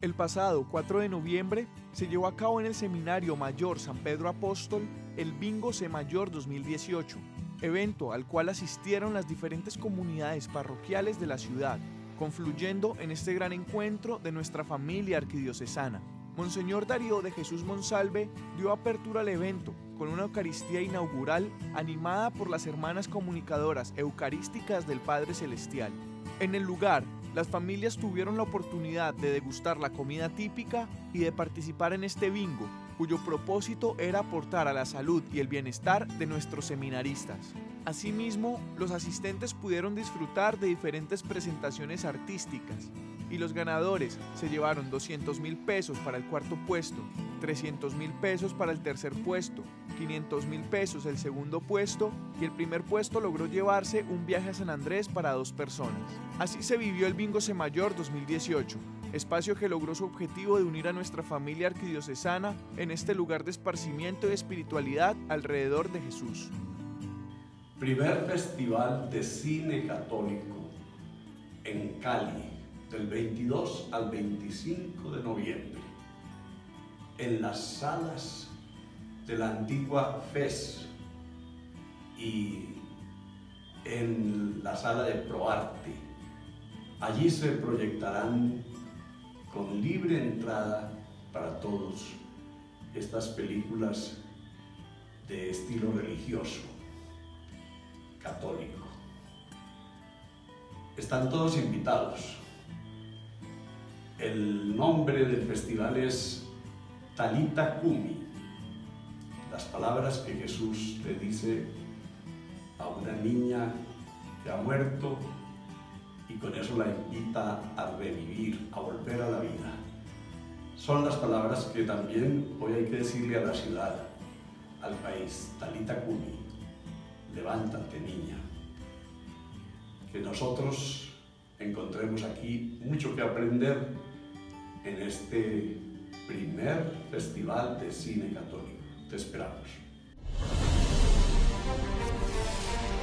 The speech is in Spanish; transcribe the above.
El pasado 4 de noviembre se llevó a cabo en el Seminario Mayor San Pedro Apóstol el Bingo C Mayor 2018, evento al cual asistieron las diferentes comunidades parroquiales de la ciudad, confluyendo en este gran encuentro de nuestra familia arquidiocesana. Monseñor Darío de Jesús Monsalve dio apertura al evento con una Eucaristía inaugural animada por las hermanas comunicadoras eucarísticas del Padre Celestial. En el lugar, las familias tuvieron la oportunidad de degustar la comida típica y de participar en este bingo, cuyo propósito era aportar a la salud y el bienestar de nuestros seminaristas. Asimismo, los asistentes pudieron disfrutar de diferentes presentaciones artísticas y los ganadores se llevaron 200.000 pesos para el cuarto puesto, 300.000 pesos para el tercer puesto, 500.000 pesos el segundo puesto y el primer puesto logró llevarse un viaje a San Andrés para 2 personas. Así se vivió el Bingo C Mayor 2018, espacio que logró su objetivo de unir a nuestra familia arquidiocesana en este lugar de esparcimiento y de espiritualidad alrededor de Jesús. Primer Festival de Cine Católico en Cali, del 22 al 25 de noviembre, en las salas de la antigua FES y en la sala de ProArte. Allí se proyectarán con libre entrada para todos estas películas de estilo religioso, católico. Están todos invitados. El nombre del festival es Talita Cumi, las palabras que Jesús le dice a una niña que ha muerto y con eso la invita a revivir, a volver a la vida. Son las palabras que también hoy hay que decirle a la ciudad, al país: Talita Cumi, levántate, niña. Que nosotros encontremos aquí mucho que aprender en este primer Festival de Cine Católico. Te esperamos.